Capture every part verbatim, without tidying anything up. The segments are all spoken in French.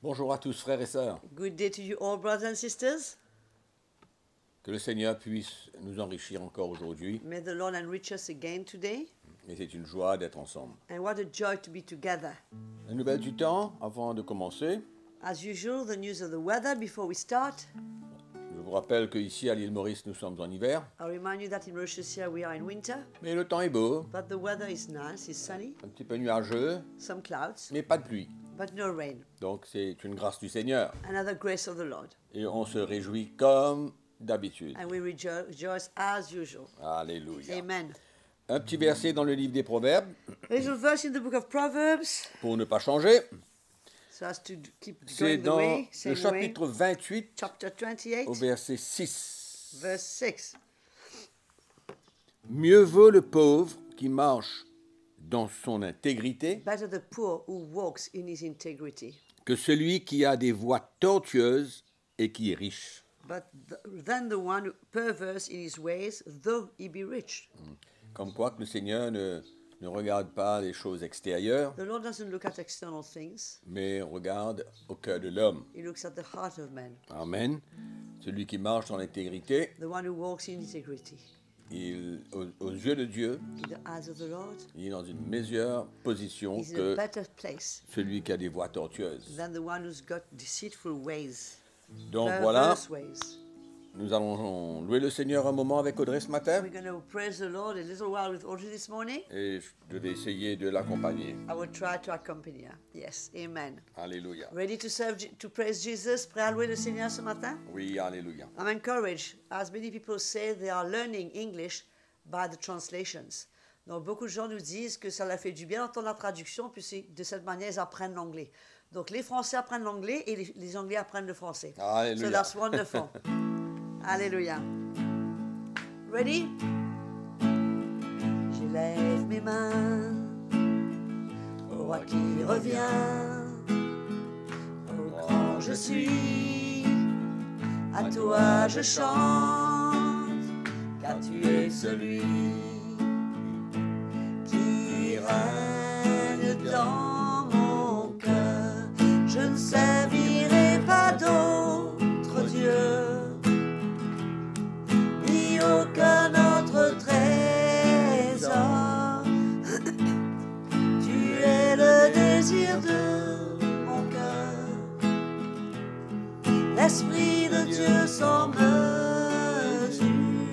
Bonjour à tous frères et sœurs. Good day to you all, brothers and sisters. Que le Seigneur puisse nous enrichir encore aujourd'hui. May the Lord enrich us again today. Et c'est une joie d'être ensemble. And what a joy to be together. La nouvelle du temps, avant de commencer. As usual, the news of the weather before we start. Je vous rappelle qu'ici à l'île Maurice, nous sommes en hiver. I'll remind you that in Mauritius here we are in winter. Mais le temps est beau, But the weather is nice, it's sunny. un petit peu nuageux, Some clouds, mais pas de pluie. but no rain. Donc c'est une grâce du Seigneur. Another grace of the Lord. Et on se réjouit comme d'habitude. And we rejo- rejoice as usual. Alléluia. Amen. Un petit verset dans le livre des Proverbes, A little verse in the book of Proverbs, pour ne pas changer. so as to d- keep C'est going the dans way, le same way. chapitre vingt-huit, Chapter twenty-eight, au verset six. verse six. Mieux vaut le pauvre qui marche dans son intégrité Better the poor who walks in his integrity, que celui qui a des voies tortueuses et qui est riche. but th- than the one who perverse in his ways, though he be rich. Comme quoi que le Seigneur ne, ne regarde pas les choses extérieures, The Lord doesn't look at external things, mais regarde au cœur de l'homme. he looks at the heart of man. Amen. Celui qui marche dans l'intégrité, The one who walks in integrity. il, aux, aux yeux de Dieu, In the eyes of the Lord, il est dans une meilleure position he's in a que better place celui qui a des voies tortueuses. than the one who's got deceitful ways, Donc voilà, perverse ways. nous allons louer le Seigneur un moment avec Audrey ce matin We're going to praise the Lord a little while with Audrey this morning. et je vais essayer de l'accompagner. I will try to accompany her. Yes, amen. Alléluia. Ready to serve, Je- to praise Jesus? Prêt à louer le Seigneur ce matin? Oui, alléluia. I'm encouraged, as many people say, they are learning English by the translations. Donc, beaucoup de gens nous disent que ça leur fait du bien d'entendre la traduction, puis c'est- de cette manière, ils apprennent l'anglais. Donc, les Français apprennent l'anglais et les, les Anglais apprennent le français. Alléluia. So that's wonderful. Alléluia. Ready? Je lève mes mains au roi qui revient. Au grand je suis, à toi je chante, car tu es celui qui règne dans mon cœur. Je ne servirai pas d'autre Dieu, ni aucun autre trésor. Tu es le désir de mon cœur, l'Esprit de Dieu sans mesure.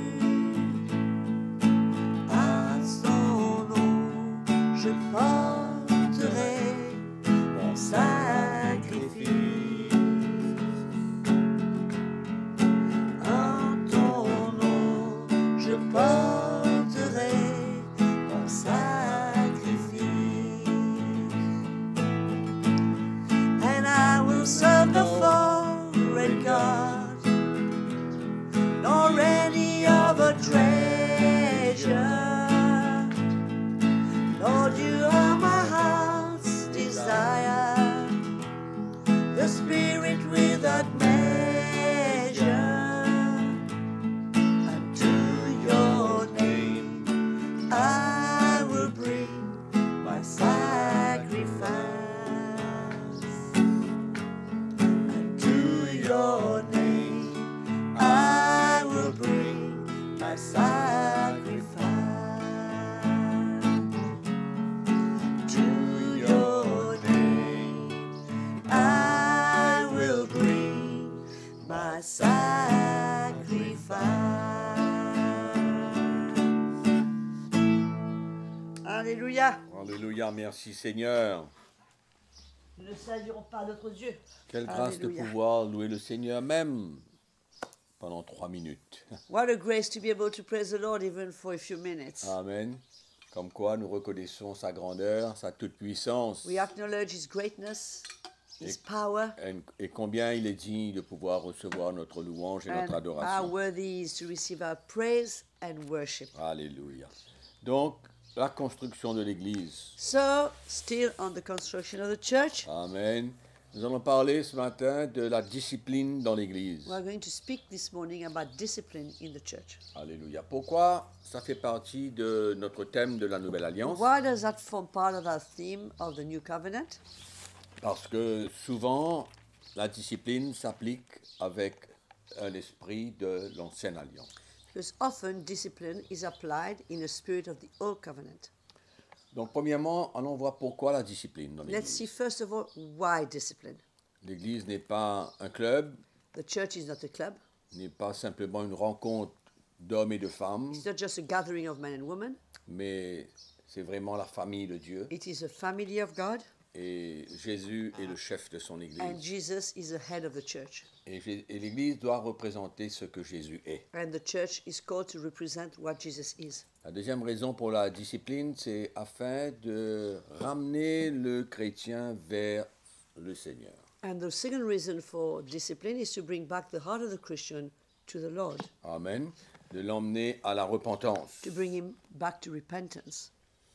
À son nom, je porterai mon sacrifice. En ton nom, je porterai mon sacrifice. And I will serve no foreign God, nor any other treasure. Lord, you are my heart's desire, the spirit without measure. And to your name I will bring my sacrifice. And to your name I will bring my sacrifice. To your name I will bring my sacrifice. Alléluia. Alléluia, merci Seigneur. Nous ne servirons pas d'autre Dieu. Quelle grâce de Alléluia. pouvoir louer le Seigneur même pendant trois minutes. What a grace to be able to praise the Lord even for a few minutes. Amen. Comme quoi nous reconnaissons sa grandeur, sa toute-puissance We acknowledge His greatness, His Et- power, et, et combien il est digne de pouvoir recevoir notre louange et notre and how adoration. worthy He is to receive our praise and worship. Alléluia. Donc, la construction de l'Église. So, still on the construction of the church, Amen. Nous allons parler ce matin de la discipline dans l'Église. we are going to speak this morning about discipline in the church. Alléluia. Pourquoi ça fait partie de notre thème de la Nouvelle Alliance? Why does that form part of our theme of the New Covenant? Parce que souvent, la discipline s'applique avec un esprit de l'ancienne alliance. Because often discipline is applied in a spirit of the old covenant. Donc, premièrement, allons voir pourquoi la discipline dans Let's see l'Église. first of all why discipline. L'Église n'est pas un club, The church is not a club. n'est pas simplement une rencontre d'hommes et de femmes, It's not just a gathering of men and women. mais c'est vraiment la famille de Dieu. It is a family of God, Et Jésus est le chef de son and Église. Jesus is the head of the church. Et, Jé- et l'Église doit représenter ce que Jésus est. And the church is called to represent what Jesus is. La deuxième raison pour la discipline, c'est afin de ramener le chrétien vers le Seigneur. And the second reason for discipline is to bring back the heart of the Christian to the Lord, Amen. De l'emmener à la repentance. to bring him back to repentance.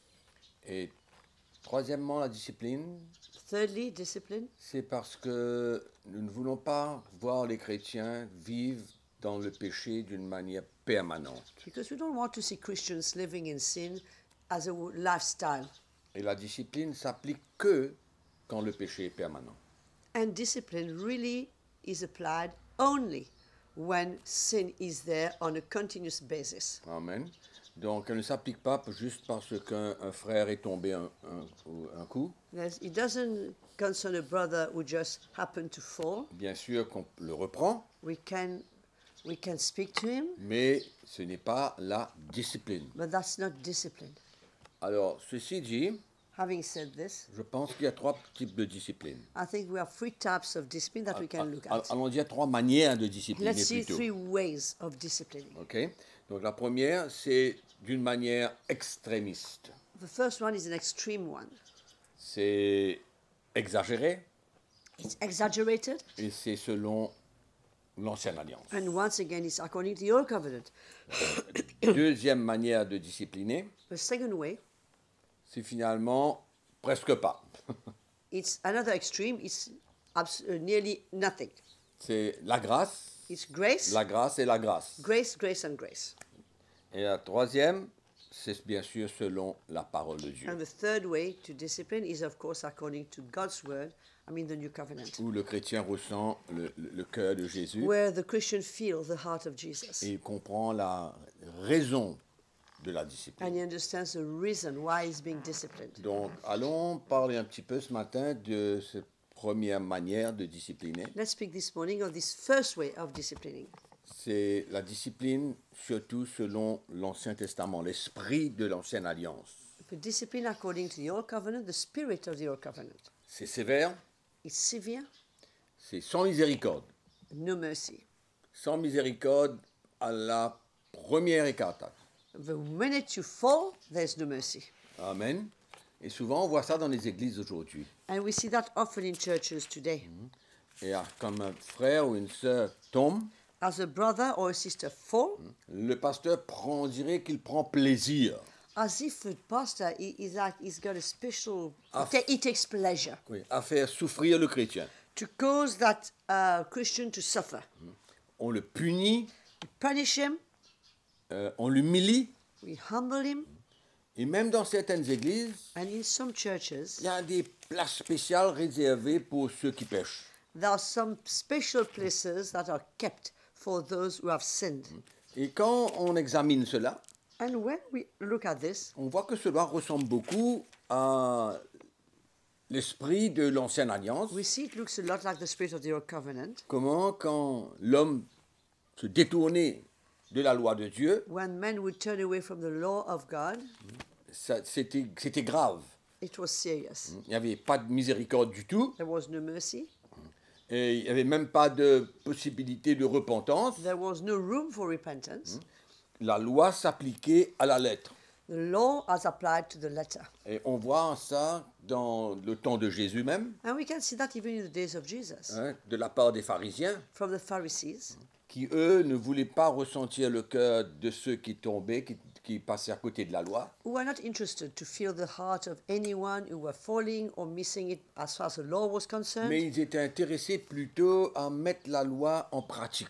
Et troisièmement, la discipline, Thirdly, discipline, c'est parce que nous ne voulons pas voir les chrétiens vivre dans le péché d'une manière permanente. because we don't want to see Christians living in sin as a lifestyle. Et la discipline s'applique que quand le péché est permanent. And discipline really is applied only when sin is there on a continuous basis. Amen. Donc, elle ne s'applique pas juste parce qu'un un frère est tombé un, un- ou un coup. There's- It doesn't concern a brother who just happened to fall. Bien sûr qu'on le reprend, We can, we can speak to him, mais ce n'est pas la discipline. but that's not discipline. Alors, ceci dit, Having said this, je pense qu'il y a trois types de discipline. I think we have three types of discipline that we can look Al- at. Allons dire trois manières de discipliner Let's see plutôt. three ways of disciplining. Ok. Donc la première, c'est d'une manière extrémiste. The first one is an extreme one. C'est exagéré It's exaggerated, et c'est selon l'ancienne alliance. and once again, it's according to the old covenant. Deuxième manière de discipliner, The second way, c'est finalement presque pas. it's another extreme. It's abs- uh, nearly nothing. C'est la grâce, It's grace, la grâce et la grâce. grace, grace, and grace. Et la troisième, c'est bien sûr selon la parole de Dieu, And the third way to discipline is, of course, according to God's word. I mean, the new covenant, où le chrétien ressent le, le- le cœur de Jésus where the Christian feels the heart of Jesus, et il comprend la raison de la discipline. and he understands the reason why he's being disciplined. Donc, allons parler un petit peu ce matin de cette première manière de discipliner. Let's speak this morning of this first way of disciplining. C'est la discipline surtout selon l'Ancien Testament, l'esprit de l'Ancienne Alliance. For discipline according to the old covenant, the spirit of the old covenant. C'est sévère, It's severe, c'est sans miséricorde. no mercy. Sans miséricorde à la première écartade. The minute you fall, there's no mercy. Amen. Et souvent, on voit ça dans les églises aujourd'hui. And we see that often in churches today. Et ah, comme un frère ou une sœur tombe, As a brother or a sister fall, le pasteur prend, on dirait qu'il prend plaisir. as if the pastor he, is like he's got a special, Ah. he, ta- he takes pleasure Oui, à faire souffrir le chrétien. to cause that uh, Christian to suffer. On le punit, We punish him, euh, on l'humilie. we humble him, Et même dans certaines églises, and in some churches, il y a des places spéciales réservées pour ceux qui pêchent. there are some special places that are kept for those who have sinned. Et quand on examine cela, And when we look at this, on voit que cela ressemble beaucoup à l'esprit de l'Ancienne Alliance. we see it looks a lot like the spirit of the old covenant. Comment, quand l'homme se détournait de la loi de Dieu, When men would turn away from the law of God, ça- c'était c'était grave. it was serious. Il n'y avait pas de miséricorde du tout. There was no mercy. Et il n'y avait même pas de possibilité de repentance. There was no room for repentance. La loi s'appliquait à la lettre. The law as applied to the letter. Et on voit ça dans le temps de Jésus même, And we can see that even in the days of Jesus. hein, de la part des pharisiens, From the Pharisees, qui eux ne voulaient pas ressentir le cœur de ceux qui tombaient, qui, qui passaient à côté de la loi. who were not interested to feel the heart of anyone who were falling or missing it as far as the law was concerned, Mais ils étaient intéressés plutôt à mettre la loi en pratique.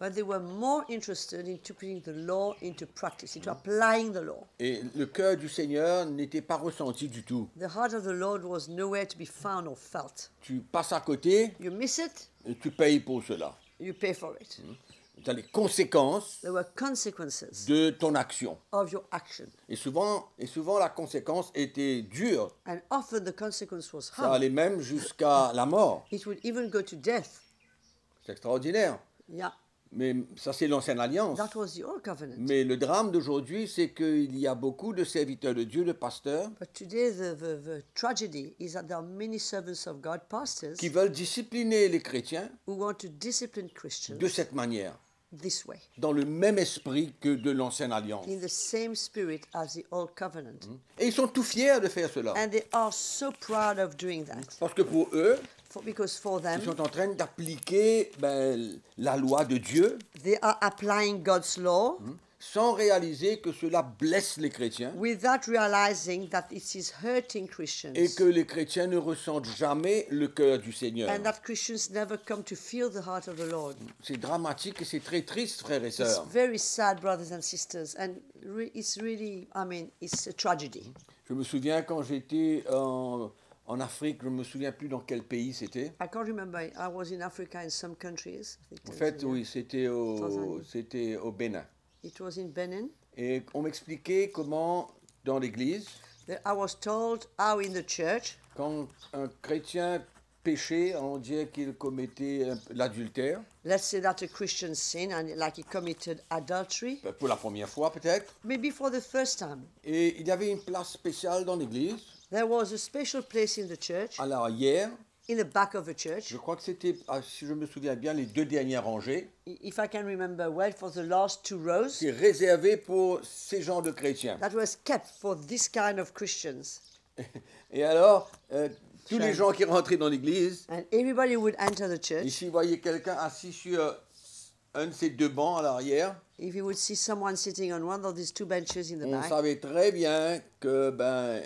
but they were more interested in putting the law into practice, into applying the law. Et le cœur du Seigneur n'était pas ressenti du tout. The heart of the Lord was nowhere to be found or felt. Tu passes à côté You miss it, et tu payes pour cela. you pay for it. Tu as les conséquences There were consequences de ton action. of your action. Et souvent, et souvent la conséquence était dure. And often the consequence was Ça harm. allait même jusqu'à la mort. It would even go to death. C'est extraordinaire. Yeah, Mais ça, c'est l'ancienne alliance. that was the old covenant. Mais le drame d'aujourd'hui, c'est qu'il y a beaucoup de serviteurs de Dieu, de pasteurs, But today the, the, the tragedy is that there are many servants of God, pastors, qui veulent discipliner les chrétiens who want to discipline Christians de cette manière, this way, dans le même esprit que de l'ancienne alliance. in the same spirit as the old covenant. Et ils sont tout fiers de faire cela. And they are so proud of doing that. Parce que pour eux, For, because for ils them, sont en train d'appliquer ben, la loi de Dieu they are applying God's law sans réaliser que cela blesse les chrétiens without realizing that it is hurting Christians. et que les chrétiens ne ressentent jamais le cœur du Seigneur. And that Christians never come to feel the heart of the Lord. C'est dramatique et c'est très triste, frères et It's sœurs. very sad, brothers and sisters, and re- it's really, I mean, it's a tragedy. Je me souviens quand j'étais en, en Afrique, je ne me souviens plus dans quel pays c'était. I can't remember. I was in Africa in some countries. I think En fait, Tanzania. oui, c'était au, Tanzanie. c'était au Bénin. It was in Benin. Et on m'expliquait comment, dans l'église, That I was told how in the church, quand un chrétien péchait, on dirait qu'il commettait euh, l'adultère, let's say that a Christian sin and like he committed adultery, euh, pour la première fois peut-être. maybe for the first time. Et il y avait une place spéciale dans l'église, There was a special place in the church, à l'arrière. in the back of the church. Je crois que c'était, ah, si je me souviens bien, les deux dernières rangées. I- If I can remember well, for the last two rows, C'est réservé pour ces genres de chrétiens. that was kept for this kind of Christians. Et alors, euh, tous les Chouette. gens qui rentraient dans l'église, And everybody would enter the church. ici, voyaient quelqu'un assis sur un de ces deux bancs à l'arrière. If you would see someone sitting on one of these two benches in the On back, savait très bien que ben,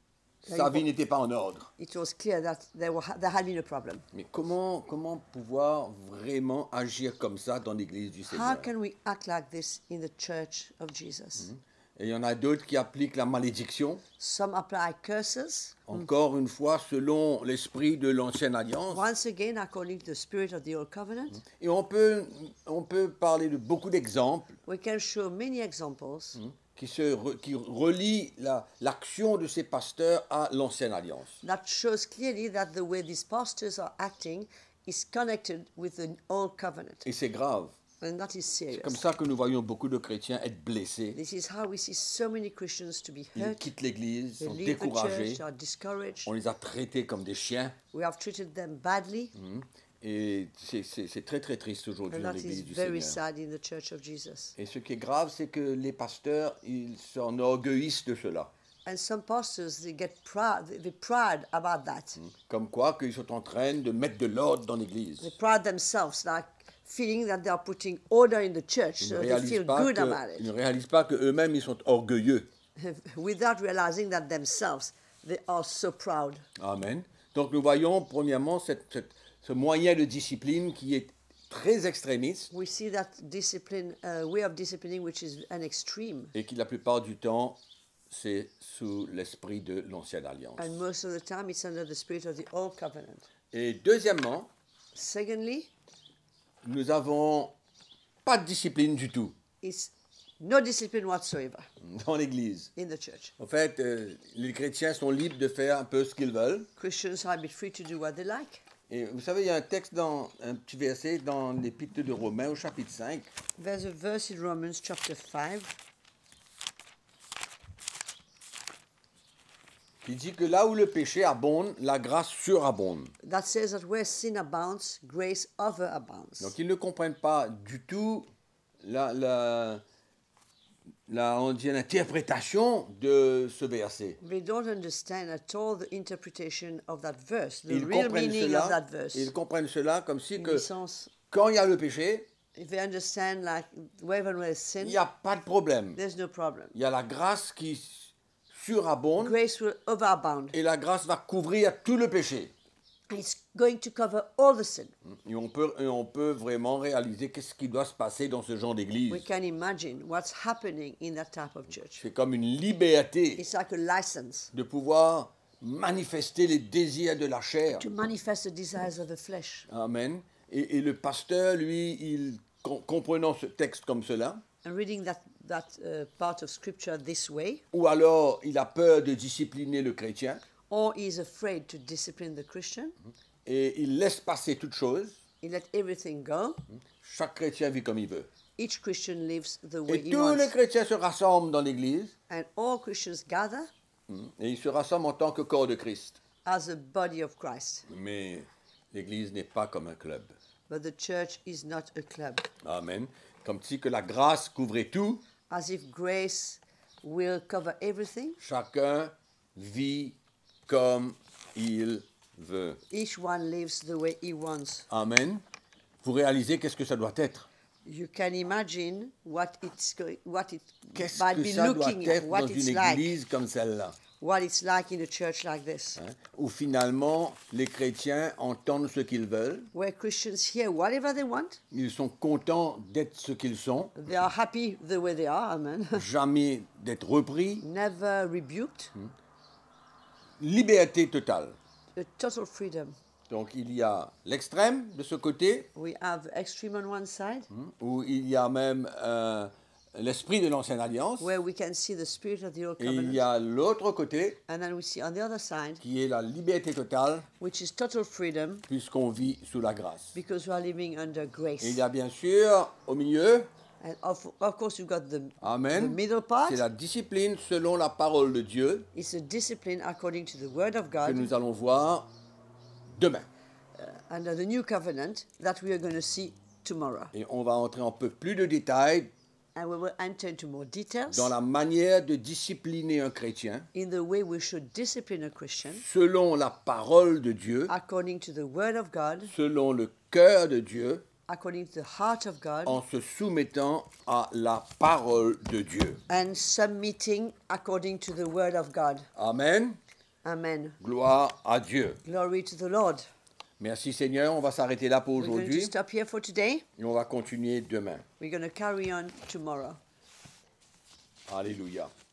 sa il vie faut- n'était pas en ordre. it was clear that there, were, there had been a problem. Mais comment, comment pouvoir vraiment agir comme ça dans l'église du How Seigneur? can we act like this in the church of Jesus? Et il y en a d'autres qui appliquent la malédiction, Some apply curses, encore une fois selon l'esprit de l'ancienne alliance. once again according to the spirit of the old covenant. Et on peut, on peut parler de beaucoup d'exemples We can show many examples qui, se re- qui relient la- l'action de ces pasteurs à l'ancienne alliance. that shows clearly that the way these pastors are acting is connected with the old covenant. Et c'est grave. And that is C'est serious. comme ça que nous voyons beaucoup de chrétiens être blessés. This is how we see so many Christians to be Ils hurt. quittent l'église, They sont leave the church, découragés. they are discouraged. On les a traités comme des chiens. We have treated them badly. Et c'est- c'est c'est très très triste aujourd'hui And dans that l'église is du very Seigneur. sad in the church of Jesus. Et ce qui est grave, c'est que les pasteurs, ils s'enorgueillissent de cela. And some pastors, they get proud, they- they're proud about that. Comme quoi qu'ils sont en train de mettre de l'ordre dans l'église. They pride themselves, like feeling that they are putting order in the church, Ils so ne they réalisent feel pas good que- about ils ne it, réalisent pas qu'eux-mêmes, ils sont orgueilleux. without realizing that themselves, they are so proud. Amen. Donc nous voyons premièrement cette- cette- ce moyen de discipline qui est très extrémiste We see that discipline, uh, way of disciplining, which is an extreme, et qui la plupart du temps, c'est sous l'esprit de l'ancienne alliance. and most of the time it's under the spirit of the old covenant. Et deuxièmement, Secondly, nous avons pas de discipline du tout it's no discipline whatsoever dans l'Église. in the church. En fait, euh, les chrétiens sont libres de faire un peu ce qu'ils veulent. Christians are a bit free to do what they like. Et vous savez, il y a un texte, dans, un petit verset dans l'Épître de Romains au chapitre cinq, There's a verse in Romans chapter five qui dit que là où le péché abonde, la grâce surabonde. that says that where sin abounds, grace overabounds. Donc ils ne comprennent pas du tout la, la, la on dit, l'interprétation de ce verset. They don't understand at all the interpretation of that verse, the Ils real comprennent, meaning of cela, that verse. ils comprennent cela comme si In que the sense, quand il y a le péché, if they understand like wherever there's sin, il n'y a pas de problème. there's no problem. Il y a la grâce qui surabonde Grace will overabound, et la grâce va couvrir tout le péché. It's going to cover all the sin. Et on peut, et on peut vraiment réaliser qu'est-ce qui doit se passer dans ce genre We d'église. can imagine what's happening in that type of church. C'est comme une liberté It's like a license de pouvoir manifester les désirs de la chair. to manifest the desires of the flesh. Amen. Et, et le pasteur, lui, il, com- comprenant ce texte comme cela, And reading that, that uh, part of scripture this way, ou alors il a peur de discipliner le chrétien, or he is afraid to discipline the Christian, et il laisse passer toute chose, he let everything go. chaque chrétien vit comme il veut. Each Christian lives the way Et he tous les wants. chrétiens se rassemblent dans l'église, And all Christians gather et ils se rassemblent en tant que corps de Christ. as a body of Christ. Mais l'église n'est pas comme un club. But the church is not a club. Amen. Comme si que la grâce couvrait tout, As if grace will cover everything. chacun vit comme il veut. Each one lives the way he wants. Amen. Vous réalisez qu'est-ce que ça doit être? You can imagine what it's go- what it Qu'est-ce by que be ça doit looking at être what dans it's une like, église comme celle-là, what it's like in a church like this, hein, où finalement les chrétiens entendent ce qu'ils veulent, where Christians hear whatever they want. ils sont contents d'être ce qu'ils sont, They are happy the way they are. Amen. jamais d'être repris, Never rebuked. liberté totale. A total freedom. Donc il y a l'extrême de ce côté, We have extreme on one side, hein, où il y a même euh, l'esprit de l'ancienne alliance, where we can see the spirit of the old et il covenant, y a l'autre côté and then we see on the other side, qui est la liberté totale, which is total freedom, puisqu'on vit sous la grâce. because we are living under grace. Et il y a bien sûr au milieu, And of, of course, you've got the, the amen, middle part. c'est la discipline selon la parole de Dieu It's a discipline according to the word of que God nous allons voir demain. under the new covenant that we are going to see tomorrow. Et on va entrer un peu plus de détails And we will enter into more details dans la manière de discipliner un chrétien in the way we should discipline a Christian selon la parole de Dieu, according to the word of God, selon le cœur de Dieu, according to the heart of God, en se soumettant à la parole de Dieu. and submitting according to the word of God. Amen. Amen. Gloire à Dieu. Glory to the Lord. Merci Seigneur, on va s'arrêter là pour We're going to aujourd'hui stop here for today. et on va continuer demain. We're going to carry on tomorrow. Alléluia.